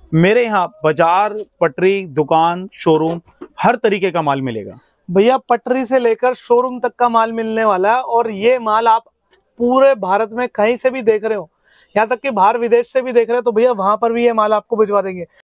मेरे यहाँ बाजार, पटरी, दुकान, शोरूम, हर तरीके का माल मिलेगा। भैया पटरी से लेकर शोरूम तक का माल मिलने वाला है, और ये माल आप पूरे भारत में कहीं से भी देख रहे हो, यहाँ तक कि बाहर विदेश से भी देख रहे हो, तो भैया वहां पर भी ये माल आपको भिजवा देंगे।